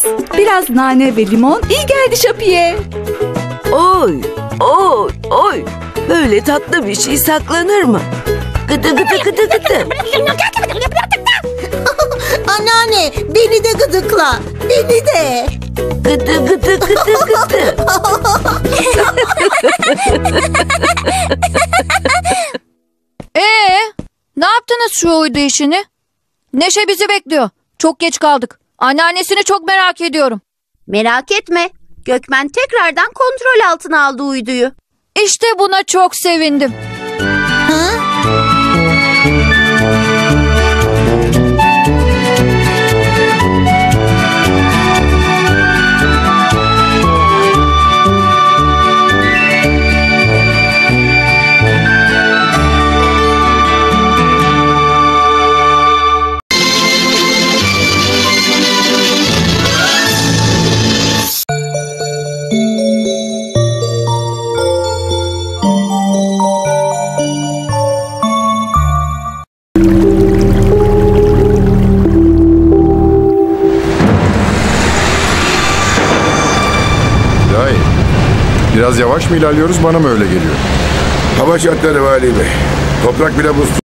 Biraz nane ve limon iyi geldi Şapiye. Oy, oy, oy. Böyle tatlı bir şey saklanır mı? Gıdı gıdı gıdı gıdı. Anneanne beni de gıdıkla. Beni de. Gıdı gıdı gıdı gıdı. Ne yaptınız şu uydu işini? Neşe bizi bekliyor. Çok geç kaldık. Anneannesini çok merak ediyorum. Merak etme. Gökmen tekrardan kontrol altına aldı uyduyu. İşte buna çok sevindim. Biraz yavaş mı ilerliyoruz, bana mı öyle geliyor? Hava şartları vali bey. Toprak bile buz